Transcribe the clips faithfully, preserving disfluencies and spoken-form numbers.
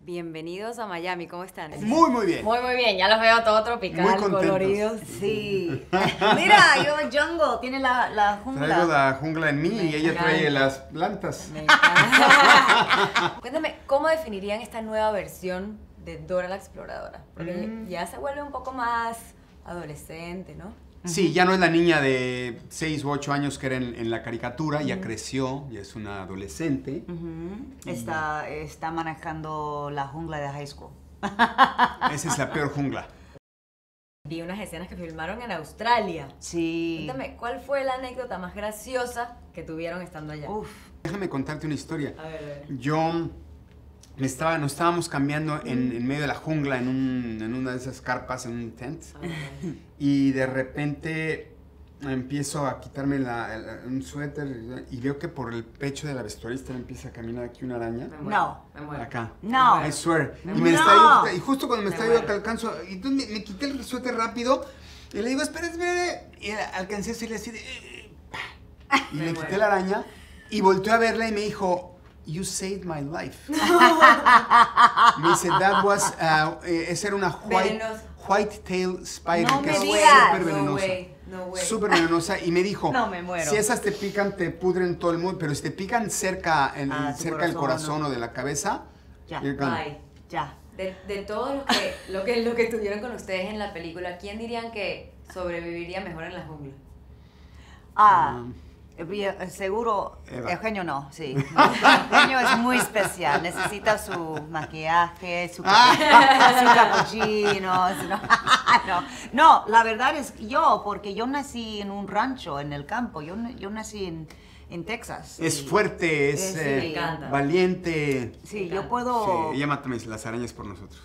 Bienvenidos a Miami, ¿cómo están? Muy, muy bien. Muy, muy bien, ya los veo todo tropical, Muy contentos. coloridos. Sí. Mira, yo Jungle, tiene la, la jungla. Traigo la jungla en mí Me y ella encanta. trae las plantas. Me encanta. Cuéntame, ¿cómo definirían esta nueva versión de Dora la Exploradora? Porque Mm. ya se vuelve un poco más adolescente, ¿no? Sí, ya no es la niña de seis u ocho años que era en, en la caricatura, ya creció, ya es una adolescente. Está, está manejando la jungla de high school. Esa es la peor jungla. Vi unas escenas que filmaron en Australia. Sí. Cuéntame, ¿cuál fue la anécdota más graciosa que tuvieron estando allá? Uf. Déjame contarte una historia. A ver, a ver. Yo me estaba, nos estábamos cambiando en, en medio de la jungla, en, un, en una de esas carpas, en un tent. Y de repente empiezo a quitarme la, el- un suéter y veo que por el pecho de la vestuarista empieza a caminar aquí una araña. Me muero, No. me muero. Acá. No. I swear. Me Y, me muero. está yo- y justo cuando me, Me está yo muero. que alcanzo, y entonces me, me quité el suéter rápido y le digo, espera, espera. Y alcancé a decirle así de... "Eh, pa". Y Me le muero. quité la araña y volteó a verla y me dijo, you saved my life. Me dice, that was, uh, eh, esa era una white, Venenosa. white tail spider, No que me es digas. súper No venenosa. way, no way. Súper venenosa. Y me dijo, No, me muero. si esas te pican, te pudren todo el mundo, pero si te pican cerca, en, Ah, tu cerca del corazón, corazón ¿no? o de la cabeza, Ya. you're gone. Bye. Ya. De, de todo lo que, lo, que, lo que tuvieron con ustedes en la película, ¿quién dirían que sobreviviría mejor en la jungla? Ah, Um, eh, seguro, Eva. Eugenio no, sí. Eugenio es muy especial, necesita su maquillaje, su, ca- su cappuccino. su- no, no, la verdad es yo, porque yo nací en un rancho, en el campo, yo, n- yo nací en, en Texas. Es y- fuerte, es Eh, sí, eh, me encanta. valiente. Sí, Me yo encanta. puedo... Sí, ella mata las arañas por nosotros.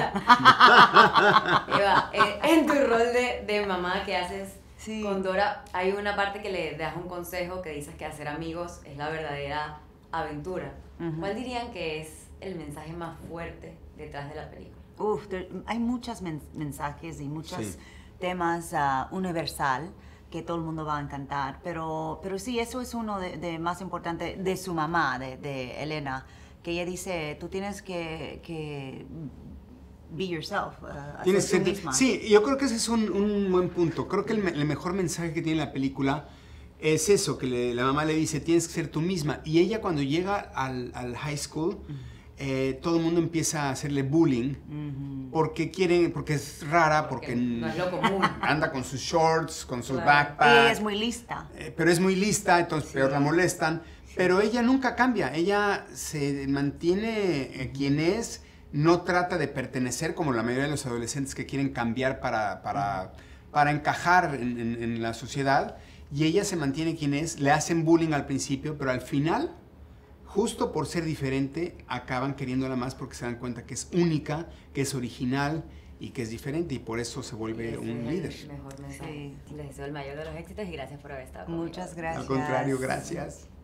Eva, eh, en tu rol de, de mamá que haces Sí. con Dora, hay una parte que le das un consejo que dices que hacer amigos es la verdadera aventura. Ujú. ¿Cuál dirían que es el mensaje más fuerte detrás de la película? Uf, te- hay muchos men- mensajes y muchos Sí. temas ah, universal que todo el mundo va a encantar, pero, pero sí, eso es uno de, de más importante de su mamá, de, de Elena, que ella dice, tú tienes que, que be yourself, ah, Tienes ser tú que- misma. sí, yo creo que ese es un, un buen punto. Creo que el, me- el mejor mensaje que tiene la película es eso, que le- la mamá le dice, tienes que ser tú misma. Y ella cuando llega al, al high school, eh, todo el mundo empieza a hacerle bullying Ujú. porque quieren, porque es rara, porque, Porque no es lo común. anda con sus shorts, con su Claro. backpack. Y ella es muy lista. Eh, pero es muy lista, entonces peor la molestan. Pero ella nunca cambia, ella se mantiene eh, quien es, no trata de pertenecer como la mayoría de los adolescentes que quieren cambiar para, para, para encajar en, en- en la sociedad. Y ella se mantiene quien es, le hacen bullying al principio, pero al final, justo por ser diferente, acaban queriéndola más porque se dan cuenta que es única, que es original y que es diferente y por eso se vuelve Ese un es líder. el mejor mensaje. Sí. Les deseo el mayor de los éxitos y gracias por haber estado conmigo. Muchas gracias. Al contrario, gracias.